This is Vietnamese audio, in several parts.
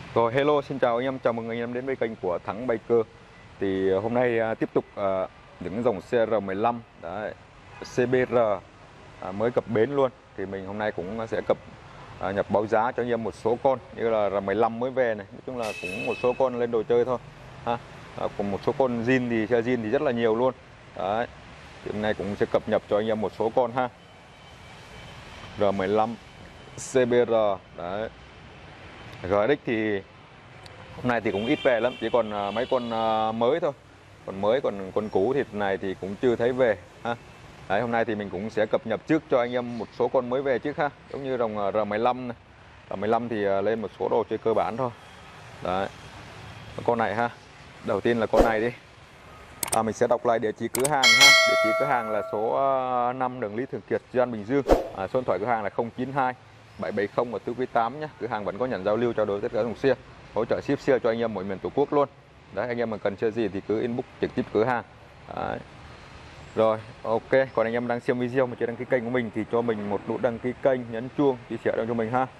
Rồi, hello, xin chào anh em, chào mừng anh em đến với kênh của Thắng Biker. Thì hôm nay tiếp tục những dòng CR15 đấy, CBR mới cập bến luôn. Thì mình hôm nay cũng sẽ nhập báo giá cho anh em một số con như là R15 mới về này, nói chung là cũng một số con lên đồ chơi thôi ha. Còn một số con zin thì xe zin thì rất là nhiều luôn. Đấy. Thì hôm nay cũng sẽ cập nhật cho anh em một số con ha. R15 CBR đấy. GX thì hôm nay thì cũng ít về lắm, chỉ còn mấy con mới thôi. Còn mới, còn con cũ thì này thì cũng chưa thấy về ha. Đấy, hôm nay thì mình cũng sẽ cập nhật trước cho anh em một số con mới về trước ha. Giống như dòng R15 này. R15 thì lên một số đồ chơi cơ bản thôi. Đấy. Con này ha. Đầu tiên là con này đi. Mình sẽ đọc lại địa chỉ cửa hàng ha. Địa chỉ cửa hàng là số 5 đường Lý Thường Kiệt, Di An, Bình Dương. Số điện thoại cửa hàng là 092 770 ở Tứ Quý 8 nhé. Cửa hàng vẫn có nhận giao lưu trao đổi tất cả dòng xe, hỗ trợ ship xe cho anh em mọi miền tổ quốc luôn. Đấy, anh em mà cần xe gì thì cứ inbox trực tiếp cửa hàng. Đấy. Rồi, ok. Còn anh em đang xem video mà chưa đăng ký kênh của mình thì cho mình một nút đăng ký kênh, nhấn chuông, chia sẻ cho mình ha.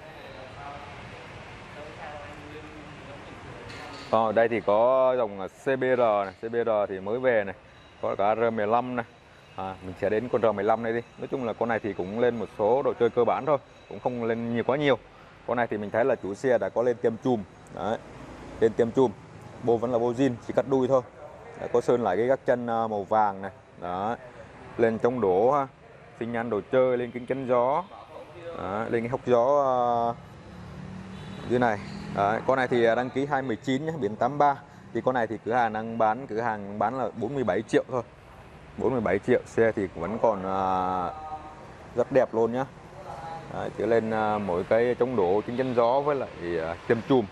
Ở đây thì có dòng CBR này, CBR thì mới về này, có cả R15 này. Mình sẽ đến con R15 này đi. Nói chung là con này thì cũng lên một số đồ chơi cơ bản thôi, cũng không lên nhiều quá nhiều. Con này thì mình thấy là chủ xe đã có lên tem chùm. Đấy. Lên tem chùm. Bô vẫn là bô zin, chỉ cắt đuôi thôi. Đấy, có sơn lại cái gác chân màu vàng này. Đấy. Lên chống đổ ha. Xi nhan đồ chơi, lên kính chắn gió. Đấy. Lên cái hốc gió dưới này. Đấy, con này thì đăng ký 2019 nhé, biển 83. Thì con này thì cửa hàng bán là 47 triệu thôi. 47 triệu, xe thì vẫn còn rất đẹp luôn nhá. Đấy, chỉ lên mỗi cái chống đổ, kính chắn gió với lại tem chùm.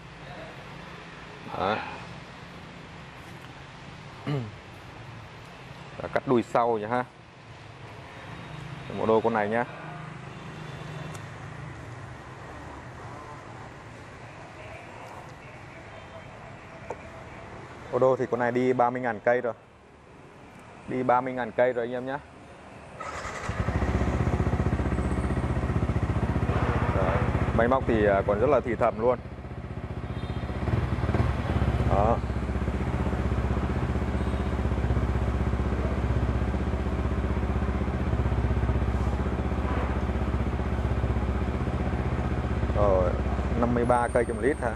Đấy. Cắt đuôi sau nha ha. Một đôi con này nhá. Ô đô thì con này đi 30.000 cây rồi. Đi 30.000 cây rồi anh em nhé. Đấy. Máy móc thì còn rất là thì thầm luôn. Đó. Rồi, 53 cây trên lít ha.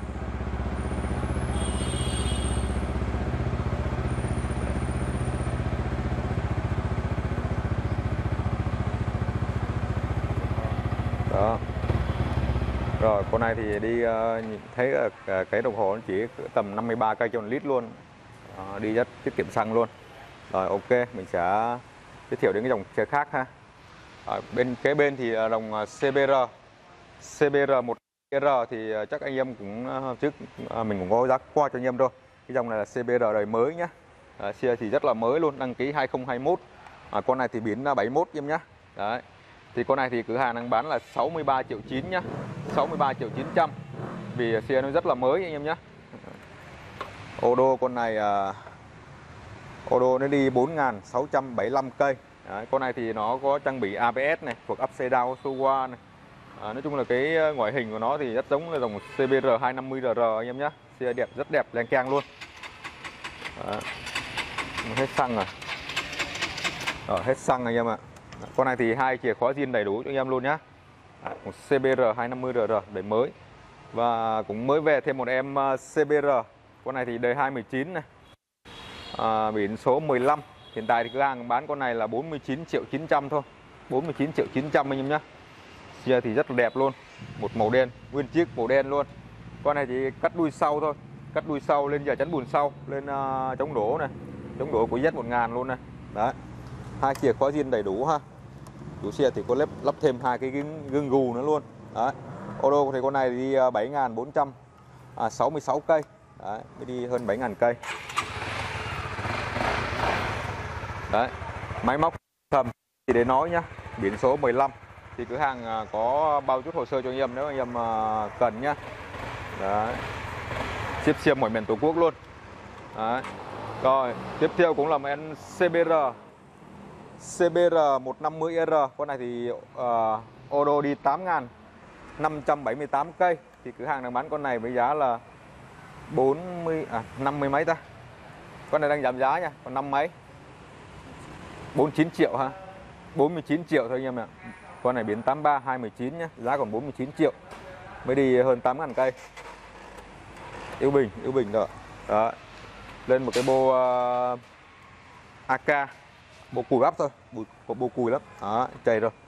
Đó. Rồi con này thì đi thấy cái đồng hồ nó chỉ tầm 53 cây trên lít luôn. Đi rất tiết kiệm xăng luôn. Rồi ok, mình sẽ giới thiệu đến cái dòng xe khác ha. Bên kế bên thì dòng CBR CBR1R thì chắc anh em cũng trước mình cũng có giá qua cho anh em rồi. Cái dòng này là CBR đời mới nhá. Xe thì rất là mới luôn, đăng ký 2021. Con này thì biến 71 em nhá. Đấy. Thì con này thì cửa hàng đang bán là 63 triệu 9 nhá. 63 triệu 900. Vì xe nó rất là mới anh em nhá. Ô đô con này ô đô nó đi 4.675 cây. Đấy, con này thì nó có trang bị ABS này, thuộc upside down Showa này. Nói chung là cái ngoại hình của nó thì rất giống là dòng CBR 250RR anh em nhé. Xe đẹp, rất đẹp, leng keng luôn. Hết xăng rồi. Hết xăng anh em ạ. Con này thì 2 chìa khóa zin đầy đủ cho anh em luôn nhá. Một CBR 250RR đời mới. Và cũng mới về thêm một em CBR. Con này thì đời 2019 này. Biển số 15. Hiện tại thì cửa hàng bán con này là 49 triệu 900 thôi. 49 triệu 900 anh em nhé. Xe thì rất là đẹp luôn. Một màu đen, nguyên chiếc màu đen luôn. Con này thì cắt đuôi sau thôi. Cắt đuôi sau lên giờ chắn bùn sau. Lên chống đổ này. Chống đổ của Z1000 luôn này. Đấy. 2 chìa khóa zin đầy đủ ha. Chủ xe thì có lắp thêm 2 cái gương gù nữa luôn. Đấy. Ô đô thì con này đi 7.466 cây. Đấy, mới đi hơn 7.000 cây. Đấy. Máy móc thầm thì để nói nhá. Biển số 15 thì cửa hàng có bao chút hồ sơ cho anh em nếu anh em cần nhá. Đấy. Ship xe mọi miền tổ quốc luôn. Đấy. Rồi, tiếp theo cũng là một em CBR CBR 150R. Con này thì ô đô đi 8.578 cây. thì cửa hàng đang bán con này với giá là 50 mấy ta. Con này đang giảm giá nha, còn 5 mấy. 49 triệu ha. 49 triệu thôi anh em ạ. Con này biến 83 219 nhá, giá còn 49 triệu. Mới đi hơn 8.000 cây. Yêu Bình đó. Đó. Lên một cái bô AK, bô cùi bắp thôi, bô cùi lắm. Đó, chày rồi.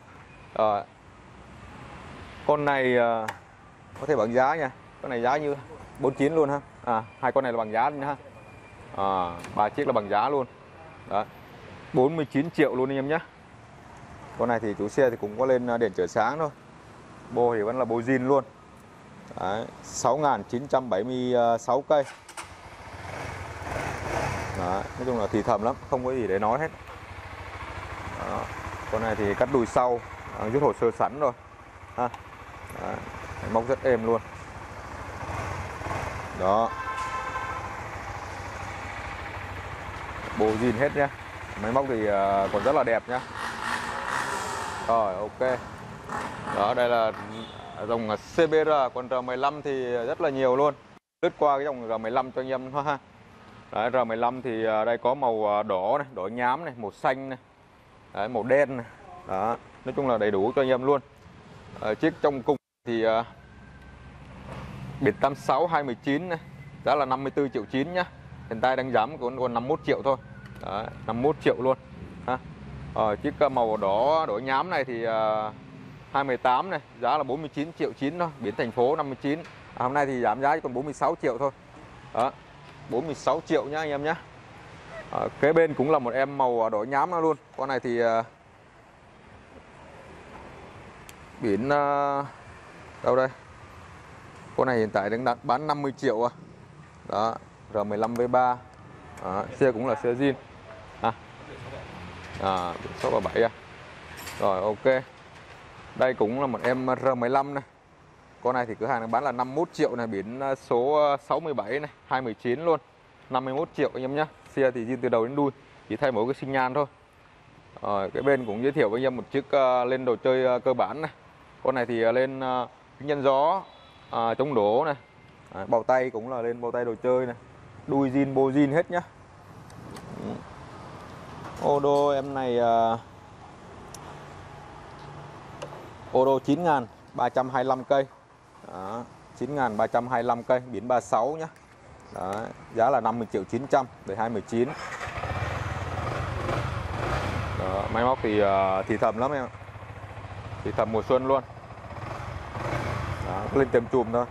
Con này có thể bằng giá nha. Con này giá như 49 luôn ha. Hai con này là bằng giá nha ha. 3 chiếc là bằng giá luôn. Đó. 49 triệu luôn anh em nhé. Con này thì chủ xe thì cũng có lên đèn chở sáng thôi. Bô thì vẫn là bô zin luôn. Đấy, 6.976 cây. Đó, nói chung là thì thầm lắm, không có gì để nói hết. Đó. Con này thì cắt đùi sau, rút hồ sơ sẵn rồi ha. Đó. Móc rất êm luôn. Đó. Bô zin hết nhá. Máy móc thì còn rất là đẹp nhá. Rồi ok. Đó, đây là dòng CBR. Còn R15 thì rất là nhiều luôn. Lướt qua cái dòng R15 cho anh em ha. Đấy, R15 thì đây có màu đỏ này, đỏ nhám này, màu xanh này. Đấy, màu đen này. Đó, nói chung là đầy đủ cho anh em luôn. Chiếc trong cùng thì biển 86 219 này, giá là 54 triệu 9 nhá. Hiện tại đang giảm còn 51 triệu thôi. Đấy, 51 triệu luôn ha. Chiếc màu đỏ nhám này thì 218 này, giá là 49 triệu 9 thôi, biển thành phố 59. Hôm nay thì giảm giá còn 46 triệu thôi. Đó, 46 triệu nhá anh em nhá. Kế bên cũng là một em màu đỏ nhám luôn. Con này thì biển đâu đây? Con này hiện tại đang bán 50 triệu. Đó, R15 V3. Đó, xe cũng là xe zin. Biển số 37 Rồi ok. Đây cũng là một em R15 này. Con này thì cửa hàng đang bán là 51 triệu này, biển số 67 này, 219 luôn. 51 triệu anh em nhé. Xe thì zin từ đầu đến đuôi, chỉ thay mỗi cái xi nhan thôi. Cái bên cũng giới thiệu với anh em một chiếc lên đồ chơi cơ bản này. Con này thì lên kính chắn gió, chống đổ này. Bao tay cũng là lên bao tay đồ chơi này. Đuôi zin, bô zin hết nhá. Ô đô em này ô đô 9.325 cây. Đó, 9.325 cây, biển 36 nhá. Đó, giá là 50 triệu 900, đời 2019. Đó, máy móc thì thầm lắm em. Thì thầm mùa xuân luôn. Đó, lên tem chùm thôi.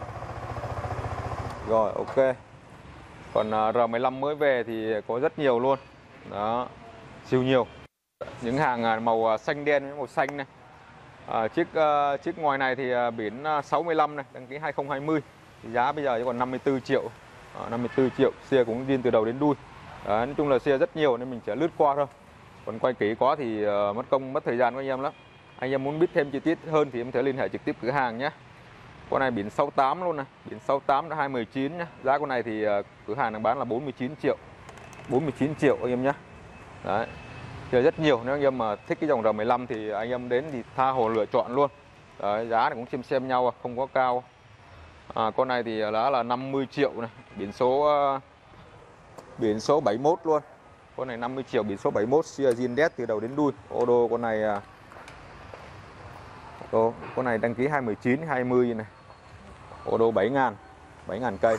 Rồi ok. Còn R15 mới về thì có rất nhiều luôn. Đó, siêu nhiều. Những hàng màu xanh đen với màu xanh này. Chiếc ngoài này thì biển 65 này, đăng ký 2020. Thì giá bây giờ chỉ còn 54 triệu. 54 triệu, xe cũng zin từ đầu đến đuôi. Đấy, nói chung là xe rất nhiều nên mình sẽ lướt qua thôi. Còn quay kỹ quá thì mất công, mất thời gian của anh em lắm. Anh em muốn biết thêm chi tiết hơn thì em thể liên hệ trực tiếp cửa hàng nhé. Con này biển 68 luôn này, biển 68 đã 2019 nhá. Giá con này thì cửa hàng đang bán là 49 triệu. 49 triệu anh em nhé. Đấy. Thì rất nhiều, nếu anh em mà thích cái dòng R15 thì anh em đến thì tha hồ lựa chọn luôn. Đấy, giá này cũng xem nhau, không có cao. Con này thì giá là 50 triệu này, biển số 71 luôn. Con này 50 triệu, biển số 71, xe zin đét từ đầu đến đuôi. Ô đô con này con này đăng ký 2019 20 này. Ô đô 7.000 cây.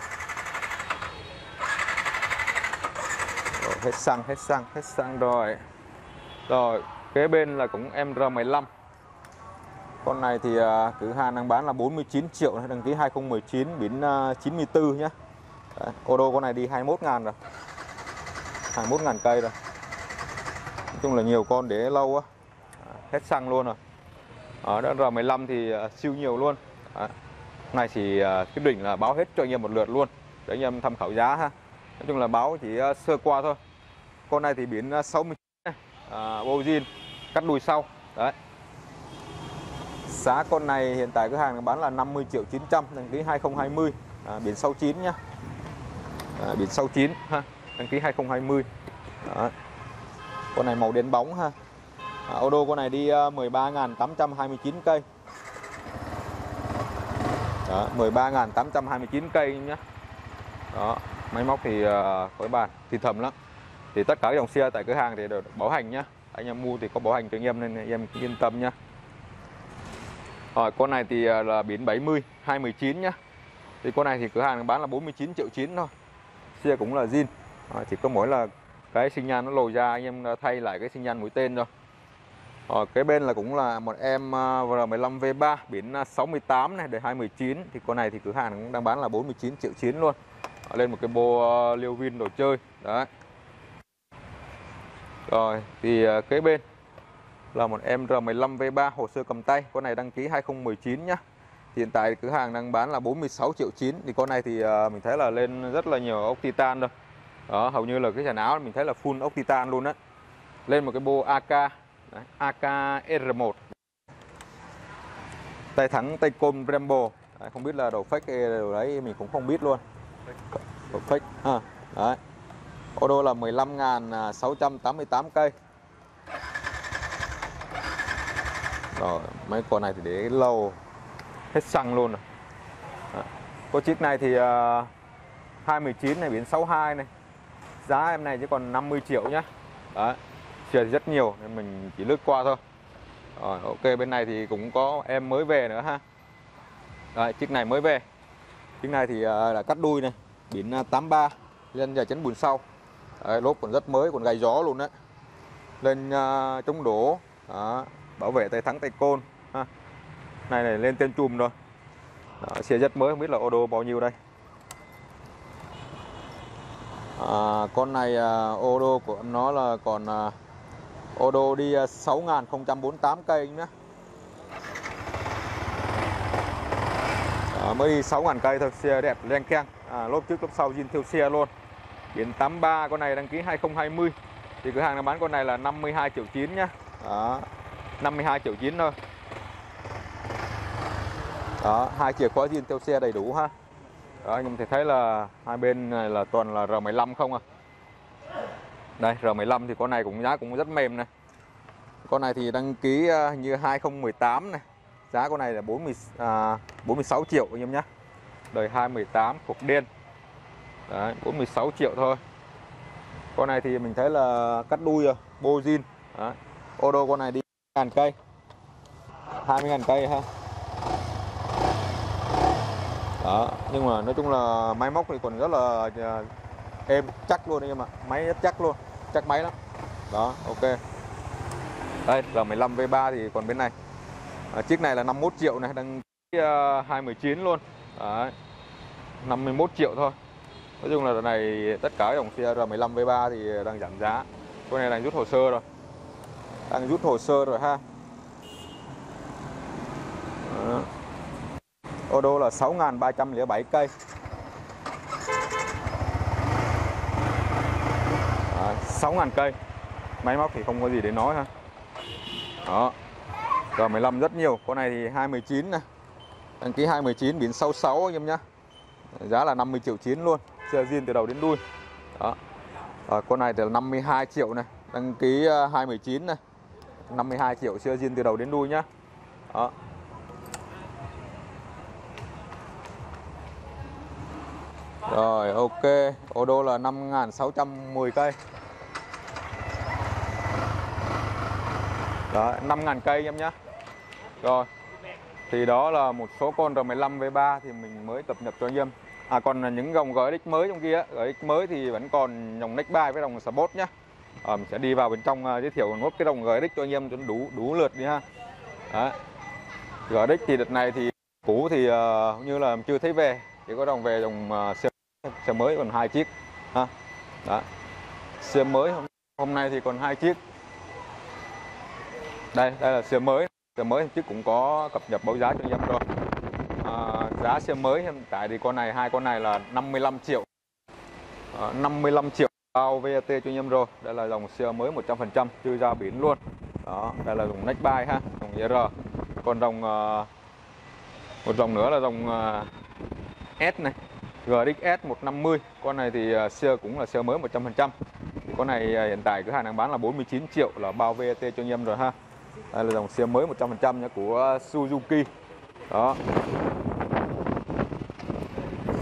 Rồi, hết xăng rồi. Rồi, kế bên là cũng em R15. Con này thì cửa hàng đang bán là 49 triệu, đăng ký 2019, biển 94 nhé. Đấy, ô đô con này đi 21.000 rồi. 21.000 cây rồi. Nói chung là nhiều con để lâu á. Hết xăng luôn rồi. Ở đó R15 thì siêu nhiều luôn. Này thì cái đỉnh là báo hết cho anh em một lượt luôn, để anh em tham khảo giá ha. Nói chung là báo chỉ sơ qua thôi. Con này thì biển 69 này, bô zin, cắt đùi sau. Đấy. Giá con này hiện tại cửa hàng bán là 50 triệu 900, đăng ký 2020, biển 69 nhá. Biển 69 ha, đăng ký 2020. Đó. Con này màu đen bóng ha. Ô đô con này đi 13.829 cây. Đó, 13.829 cây nhé. Đó, máy móc thì có bàn thì thầm lắm. Thì tất cả dòng xe tại cửa hàng thì đều bảo hành nhá. Anh em mua thì có bảo hành cho anh em nên anh em yên tâm nhá. Rồi con này thì là biển 70 219 nhá. Thì con này thì cửa hàng bán là 49,9 triệu thôi. Xe cũng là zin. Chỉ có mỗi là cái sinh nhan nó lồi ra, anh em thay lại cái sinh nhan mũi tên thôi. Cái bên là cũng là một em R15 V3 biển 68 này, đời 2019. Thì con này thì cửa hàng cũng đang bán là 49,9 triệu luôn. Lên một cái bộ liêu vin đồ chơi. Đấy. Rồi thì kế bên là một em R15 V3 hồ sơ cầm tay. Con này đăng ký 2019 nhá. Hiện tại cửa hàng đang bán là 46,9 triệu. Thì con này thì mình thấy là lên rất là nhiều ốc titan rồi. Đó, hầu như là cái dàn áo mình thấy là full ốc titan luôn á. Lên một cái bộ AK. Đấy, AK R1. Tay thắng tay côn Brembo. Đấy, không biết là đồ fake hay đồ đấy mình cũng không biết luôn. Đồ fake. Đấy. Ô đô là 15.688 cây. Rồi, mấy con này thì để lâu hết xăng luôn rồi. Đó. Con chiếc này thì 219 này, biển 62 này. Giá em này chỉ còn 50 triệu nhá. Đấy. Xe thì rất nhiều nên mình chỉ lướt qua thôi. Rồi, ok, bên này thì cũng có em mới về nữa ha. Đấy, chiếc này mới về. Chiếc này thì là cắt đuôi này, biển 83, lên giờ chấn bùn sau. Đấy, lốp còn rất mới, còn gầy gió luôn đấy. Lên chống đổ. Đó, bảo vệ tay thắng tay côn ha. Này lên tên chùm rồi. Đó, xe rất mới, không biết là ô đô bao nhiêu đây. Con này ô đô của nó là còn ô đô đi 6.048 cây nhé. Mới đi 6.000 cây thôi, xe đẹp len keng. Lốp trước lốp sau zin theo xe luôn. Biển 83, con này đăng ký 2020. Thì cửa hàng đang bán con này là 52,9 triệu nhá. Đó, 52,9 triệu thôi. Đó, 2 chìa khóa zin theo xe đầy đủ ha. Đó, anh em thể thấy là hai bên này là toàn là R15 không à. Đây, R15 thì con này cũng giá cũng rất mềm này. Con này thì đăng ký như 2018 này. Giá con này là 46 triệu anh em nhé. Đời 2018 thuộc đen. Đấy, 46 triệu thôi. Con này thì mình thấy là cắt đuôi rồi, bô zin. Ô đô con này đi 20.000 cây. 20.000 cây ha. Đó, nhưng mà nói chung là máy móc thì còn rất là êm chắc luôn anh em ạ. Máy rất chắc luôn, chắc máy lắm. Đó, ok. Đây, R15 V3 thì còn bên này. Chiếc này là 51 triệu này, đăng ký 2019 luôn. Đấy, 51 triệu thôi. Nói chung là lần này tất cả dòng xe R15 V3 thì đang giảm giá. Con này đang rút hồ sơ rồi. Đang rút hồ sơ rồi ha. Đó. Ô đô là 6.307 cây. 6.000 cây. Máy móc thì không có gì để nói ha. Đó. R15 rất nhiều. Con này thì 2019 này. Đăng ký 2019 biển 66 anh em nhá. Giá là 50,9 triệu luôn. Xe zin từ đầu đến đuôi. Đó. Con này thì là 52 triệu này. Đăng ký 2019 này. 52 triệu xe zin từ đầu đến đuôi nhá. Đó. Rồi, ok. Ô đô là 5.610 cây. Đó, 5.000 cây em nhé. Rồi. Thì đó là một số con R15 V3 thì mình mới cập nhật cho anh em. Còn những dòng GX mới trong kia, GX mới thì vẫn còn dòng Next 3 với dòng Sport nhá. Mình sẽ đi vào bên trong giới thiệu nốt cái dòng GX cho anh em cho đủ lượt đi ha. Đó. GX thì đợt này thì cũ thì như là chưa thấy về, chỉ có dòng về dòng xe mới còn 2 chiếc ha. Đó. Xe mới hôm nay thì còn 2 chiếc. Đây là xe mới. Xe mới trước cũng có cập nhật báo giá cho anh em rồi. Giá xe mới hiện tại thì hai con này là 55 triệu. 55 triệu bao VAT cho anh em rồi. Đây là dòng xe mới 100%, chưa ra biển luôn. Đó, đây là dòng Next 3 ha, dòng ER. Còn dòng một dòng nữa là dòng S này, GXS 150. Con này thì xe cũng là xe mới 100%. Thì con này hiện tại cửa hàng đang bán là 49 triệu là bao VAT cho anh em rồi ha. Đây là dòng xe mới 100% nhá, của Suzuki. Đó.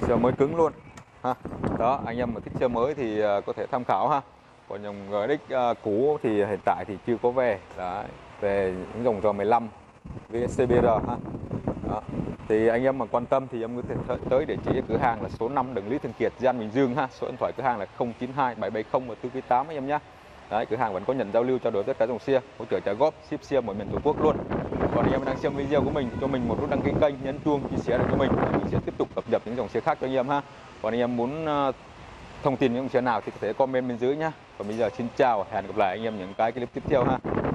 xe mới cứng luôn ha. Đó, anh em mà thích xe mới thì có thể tham khảo ha. Còn dòng GX cũ thì hiện tại thì chưa có về. Đấy, về những dòng R15 với CBR ha. Đó. Thì anh em mà quan tâm thì em có thể tới địa chỉ cửa hàng là số 5 đường Lý Thường Kiệt, Gian Bình Dương ha. Số điện thoại cửa hàng là 092 770 và 498 anh em nhé. Đấy, cửa hàng vẫn có nhận giao lưu trao đổi tất cả dòng xe, hỗ trợ trả góp, ship xe mọi miền Tổ quốc luôn. Còn anh em đang xem video của mình, cho mình một nút đăng ký kênh, nhấn chuông, chia sẻ lại cho mình sẽ tiếp tục cập nhật những dòng xe khác cho anh em ha. Còn anh em muốn thông tin những dòng xe nào thì có thể comment bên dưới nhá. Còn bây giờ xin chào, hẹn gặp lại anh em những cái clip tiếp theo ha.